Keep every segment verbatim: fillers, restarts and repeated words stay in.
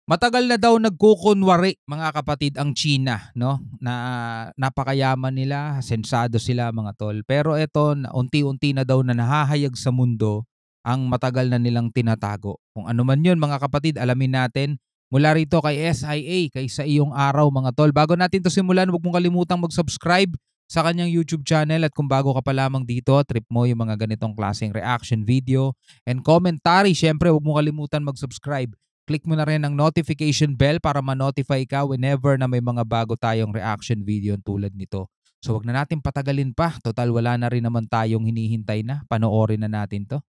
Matagal na daw nagkukunwari mga kapatid ang China, no, na napakayaman nila, sensado sila mga tol. Pero eto na unti-unti na daw na nahahayag sa mundo ang matagal na nilang tinatago. Kung ano man 'yun mga kapatid, alamin natin mula rito kay S I A, kay Sa Iyong Araw mga tol. Bago natin 'to simulan, huwag mong kalimutang mag-subscribe sa kanyang YouTube channel, at kung bago ka pa lamang dito, trip mo yung mga ganitong klaseng reaction video and commentary. Syempre, huwag mong kalimutan mag-subscribe. Click mo na rin ang notification bell para ma-notify ka whenever na may mga bago tayong reaction video tulad nito. So wag na natin patagalin pa. Total wala na rin naman tayong hinihintay na. Panoorin na natin to.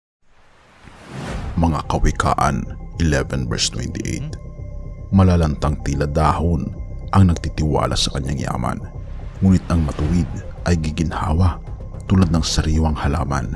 Mga Kawikaan eleven verse twenty-eight. Malalantang tila dahon ang nagtitiwala sa kanyang yaman, ngunit ang matuwid ay giginhawa tulad ng sariwang halaman.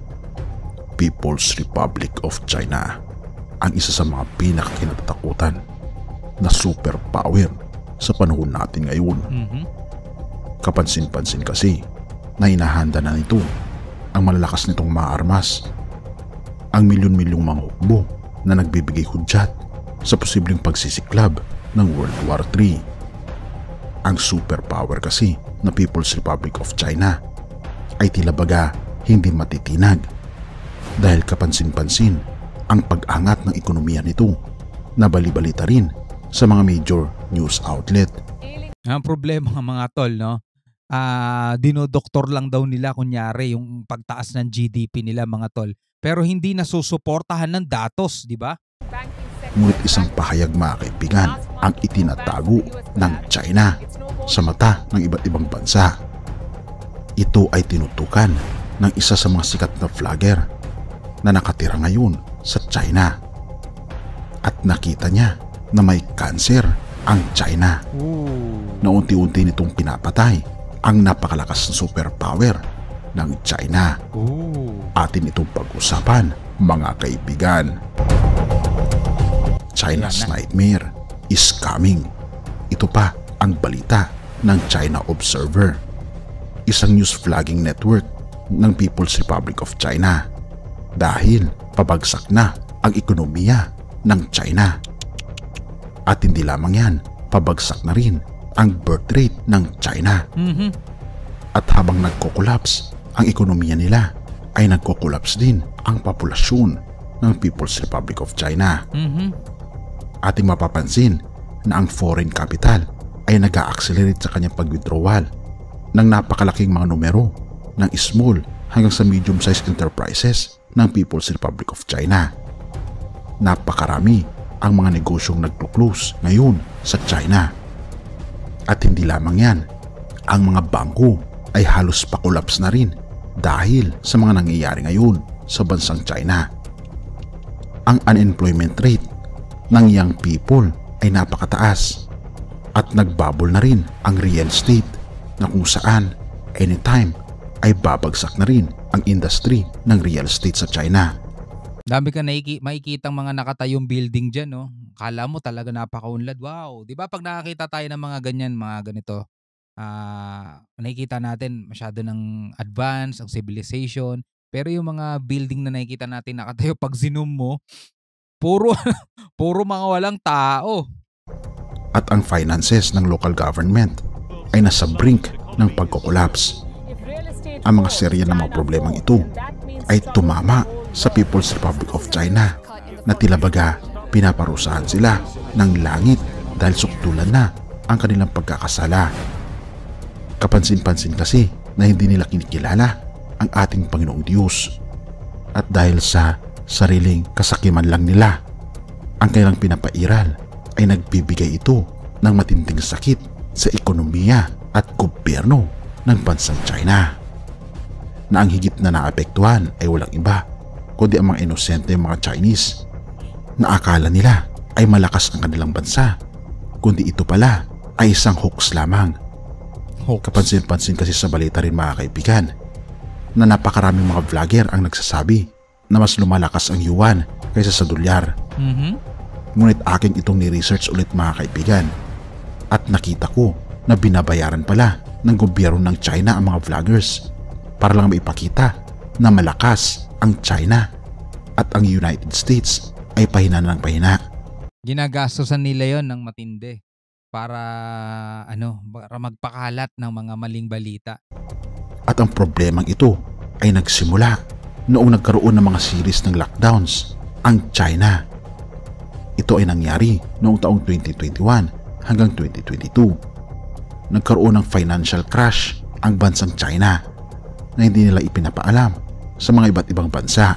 People's Republic of China ang isa sa mga pinakakinatatakutan na superpower sa panahon natin ngayon. Mm-hmm. Kapansin-pansin kasi na hinahanda na nito ang malalakas nitong mga armas, ang milyon-milyong mga hukbo na nagbibigay hudyat sa posibleng pagsisiklab ng World War three. Ang superpower kasi na People's Republic of China ay tila baga hindi matitinag dahil kapansin-pansin ang pag-angat ng ekonomiya nito na bali-balita rin sa mga major news outlet. Ang problema ng mga tol, no? Ah, dinodoktor lang daw nila kunyari yung pagtaas ng G D P nila mga tol. Pero hindi nasusuportahan ng datos, di ba? Ngunit isang pahayag mga kaibigan ang itinatago ng China sa mata ng iba't ibang bansa. Ito ay tinutukan ng isa sa mga sikat na vlogger na nakatira ngayon sa China, at nakita niya na may cancer ang China. Ooh. Na unti-unti nitong pinapatay ang napakalakas na superpower ng China. Ooh. Atin itong pag-usapan mga kaibigan. China's nightmare is coming. Ito pa ang balita ng China Observer, isang news flagging network ng People's Republic of China, dahil pabagsak na ang ekonomiya ng China. At hindi lamang yan, pabagsak na rin ang birth rate ng China. Mm-hmm. At habang nagko-collapse ang ekonomiya nila, ay nagko-collapse din ang populasyon ng People's Republic of China. Mm-hmm. Ating mapapansin na ang foreign capital ay nag-a-accelerate sa kanyang pag-withdrawal ng napakalaking mga numero ng small hanggang sa medium-sized enterprises ng People's Republic of China. Napakarami ang mga negosyong nagko-close ngayon sa China. At hindi lamang yan, ang mga bangko ay halos pa-collapse na rin dahil sa mga nangyayari ngayon sa bansang China. Ang unemployment rate ng young people ay napakataas, at nagbabol na rin ang real estate na kung saan anytime ay babagsak na rin ang industry ng real estate sa China. Dami ka naiki, makikitang mga nakatayong building dyan, no? Kala mo talaga napakaunlad. Wow! Di ba pag nakakita tayo ng mga ganyan, mga ganito, ah, nakikita natin masyado ng advance, ang civilization. Pero yung mga building na nakikita natin nakatayo, pag zoom mo, puro, puro mga walang tao. At ang finances ng local government ay nasa brink ng pagko-collapse. Ang mga serya ng mga problemang ito ay tumama sa People's Republic of China na tila baga pinaparusahan sila ng langit dahil suktulan na ang kanilang pagkakasala. Kapansin-pansin kasi na hindi nila kinikilala ang ating Panginoong Diyos, at dahil sa sariling kasakiman lang nila ang kanilang pinapairal, ay nagbibigay ito ng matinding sakit sa ekonomiya at gobyerno ng bansang China, na ang higit na naapektuhan ay walang iba kundi ang mga inosente mga Chinese na akala nila ay malakas ang kanilang bansa, kundi ito pala ay isang hoax lamang. Hoax. Kapansin-pansin kasi sa balita rin mga kaibigan na napakaraming mga vlogger ang nagsasabi na mas lumalakas ang yuan kaysa sa dolyar. Mm-hmm. Ngunit aking itong ni-research ulit mga kaibigan, at nakita ko na binabayaran pala ng gobyerno ng China ang mga vloggers para lang maipakita na malakas ang China at ang United States ay pahina ng pahina. Ginagastusan nila yon ng matindi para ano, para magpakalat ng mga maling balita. At ang problemang ito ay nagsimula noong nagkaroon ng mga series ng lockdowns ang China. Ito ay nangyari noong taong twenty twenty-one hanggang twenty twenty-two. Nagkaroon ng financial crash ang bansang China na hindi nila ipinapaalam sa mga iba't ibang bansa.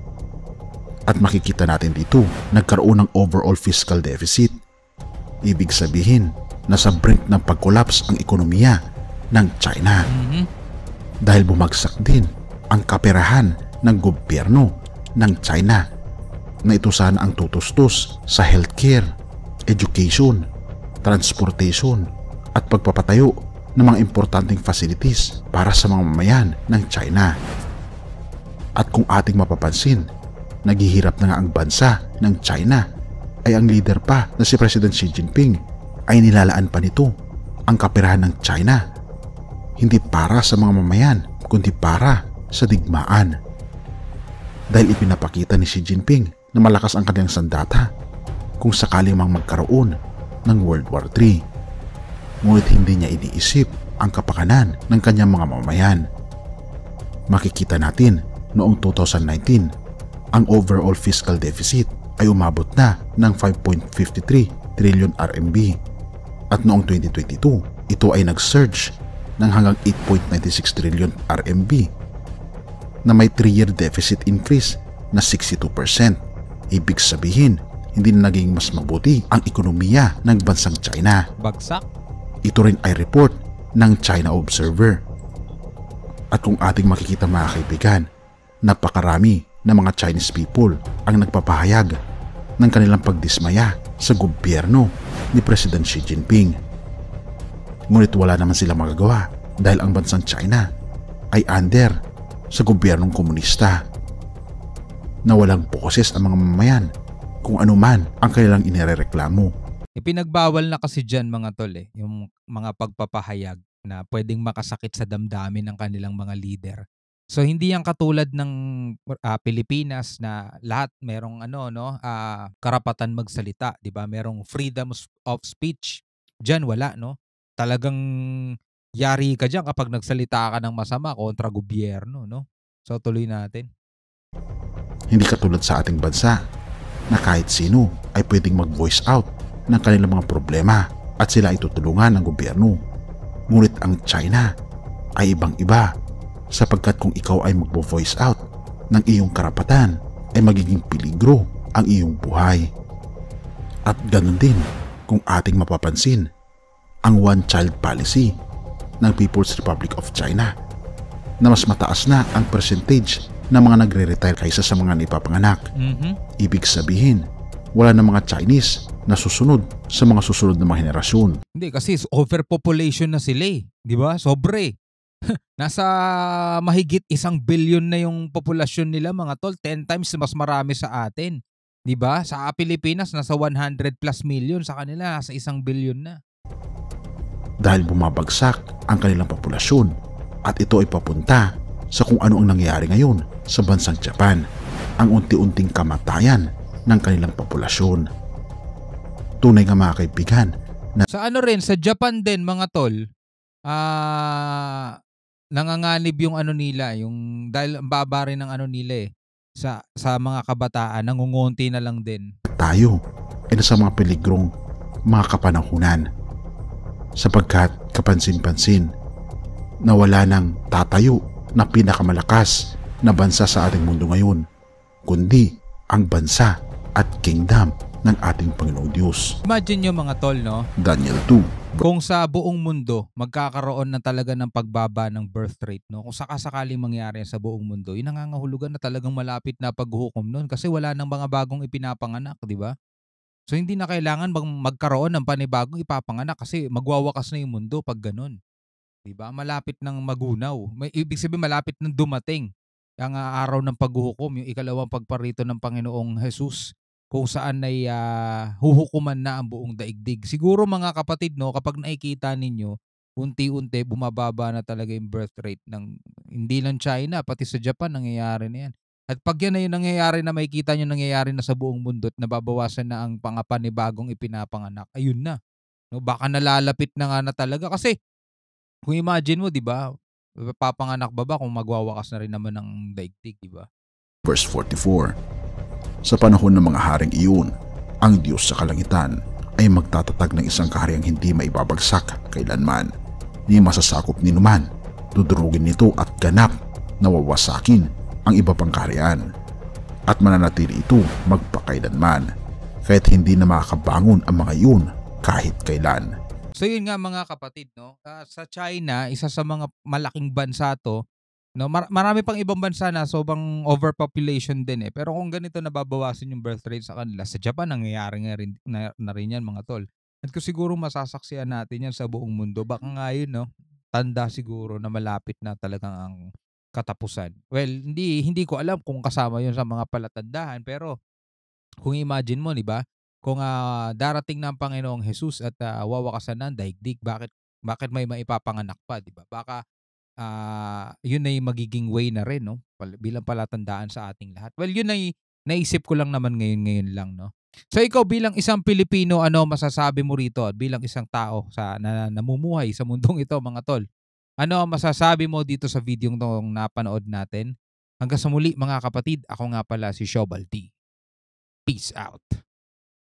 At makikita natin dito, nagkaroon ng overall fiscal deficit. Ibig sabihin, nasa brink ng pag-collapse ang ekonomiya ng China. Mhm. Dahil bumagsak din ang kaperahan ng gobyerno ng China na ito sana ang tutustos sa healthcare, education, transportation at pagpapatayo ng mga importanteng facilities para sa mga mamayan ng China. At kung ating mapapansin, naghihirap na nga ang bansa ng China, ay ang leader pa na si President Xi Jinping ay nilalaan pa nito ang kaperahan ng China, hindi para sa mga mamayan kundi para sa digmaan. Dahil ipinapakita ni Xi Jinping na malakas ang kanyang sandata kung sakali mang magkaroon ng World War three. Ngunit hindi niya iniisip ang kapakanan ng kanyang mga mamayan. Makikita natin noong two thousand nineteen, ang overall fiscal deficit ay umabot na ng five point five three trillion R M B. At noong twenty twenty-two, ito ay nag-surge ng hanggang eight point nine six trillion R M B na may three-year deficit increase na sixty-two percent. Ibig sabihin, hindi na naging mas mabuti ang ekonomiya ng bansang China. Bagsak. Ito rin ay report ng China Observer. At kung ating makikita mga kaibigan, napakarami na mga Chinese people ang nagpapahayag ng kanilang pagdismaya sa gobyerno ni President Xi Jinping. Ngunit wala naman sila magagawa dahil ang bansang China ay under sa gobyernong komunista na walang boses ang mga mamayan kung ano man ang kanilang inirereklamo. Ipinagbawal na kasi dyan mga tol eh, yung mga pagpapahayag na pwedeng makasakit sa damdamin ng kanilang mga leader. So hindi yan katulad ng ah, Pilipinas na lahat merong ano no ah, karapatan magsalita, 'di ba? Merong freedom of speech. Diyan wala no. Talagang yari ka diyan kapag nagsalita ka ng masama kontra gobyerno no. So tuloy natin. Hindi katulad sa ating bansa na kahit sino ay pwedeng mag-voice out ng kanilang mga problema at sila ay tutulungan ng gobyerno. Ngunit ang China ay ibang-iba sapagkat kung ikaw ay magvo-voice out ng iyong karapatan ay magiging peligro ang iyong buhay. At ganun din kung ating mapapansin ang one-child policy ng People's Republic of China na mas mataas na ang percentage ng mga nagre-retire kaysa sa mga naipapanganak. Mhm. Ibig sabihin, wala na mga Chinese na susunod sa mga susunod na mga henerasyon. Hindi kasi overpopulation na sila eh, 'di ba? Sobre. Nasa mahigit isang bilyon na yung populasyon nila mga tol, ten times mas marami sa atin. 'Di ba? Sa Pilipinas nasa one hundred plus million, sa kanila nasa isang bilyon na. Dahil bumabagsak ang kanilang populasyon at ito ay papunta sa kung ano ang nangyayari ngayon sa bansang Japan, ang unti-unting kamatayan ng kanilang populasyon. Tunay nga mga kaibigan na Sa ano rin, sa Japan din mga tol, ah nanganganib yung ano nila, yung dahil ang baba rin ng ano nila eh, sa sa mga kabataan, nangungunti na lang din. tayo ay nasa mga peligrong mga kapanahunan sapagkat kapansin-pansin na wala nang tatayo na pinakamalakas na bansa sa ating mundo ngayon, kundi ang bansa at kingdom ng ating Panginoong Diyos. Imagine nyo mga tol, no? Daniel two. Kung sa buong mundo magkakaroon na talaga ng pagbaba ng birth rate, no? Kung sakasakaling mangyari sa buong mundo, yun nangangahulugan na talagang malapit na paghuhukom nun kasi wala nang mga bagong ipinapanganak, di ba? So hindi na kailangan mag- magkaroon ng panibagong ipapanganak kasi magwawakas na yung mundo pag ganun. Di ba? Malapit nang magunaw. May ibig sabihin malapit nang dumating ang ah, araw ng paghuhukom, yung ikalawang pagparito ng Panginoong Jesus kung saan ay ah, huhukuman na ang buong daigdig. Siguro mga kapatid, no, kapag nakikita ninyo, unti-unti bumababa na talaga yung birth rate ng hindi lang China, pati sa Japan nangyayari na yan. At 'pag yan na yung nangyayari na makikita niyo nangyayari na sa buong mundo at nababawasan na ang mga panibagong ipinapanganak, ayun na, 'no, baka nalalapit na nga na talaga. Kasi kung imagine mo, 'di ba, papanganak ba ba kung magwawakas na rin naman ang daigdig, 'di ba? Verse forty-four. Sa panahon ng mga haring iyon, ang Diyos sa kalangitan ay magtatatag ng isang kahariang hindi maibabagsak kailanman, ni masasakop ni numan, dudurugin nito at ganap na wawasakin ang iba pang kaharian, at mananatili ito magpakailanman, kahit hindi na makakabangon ang mga iyon kahit kailan. So yun nga mga kapatid, 'no, ah, sa China, isa sa mga malaking bansa 'to, 'no, mar marami pang ibang bansa na sobrang overpopulation din, eh, pero kung ganito nababawasan yung birth rate sa kanila, sa Japan nangyayari nga rin na na rin yan mga tol. At kung siguro masasaksihan natin yan sa buong mundo, baka nga yun, 'no, tanda siguro na malapit na talagang ang katapusan. Well, hindi hindi ko alam kung kasama yun sa mga palatandaan, pero kung imagine mo, 'di ba, kung, ah, darating na ang Panginoong Hesus at, ah, wawakasan na ang daigdig, bakit bakit may maipapanganak pa, 'di ba? Baka, ah, yun ay magiging way na rin, 'no, pal bilang palatandaan sa ating lahat. Well, yun ay naisip ko lang naman ngayon-ngayon lang, 'no. So ikaw bilang isang Pilipino, ano masasabi mo rito at bilang isang tao sa na namumuhay sa mundong ito mga tol? Ano ang masasabi mo dito sa videong 'tong napanood natin? Hanggang sa muli mga kapatid, ako nga pala si Shobal T. Peace out.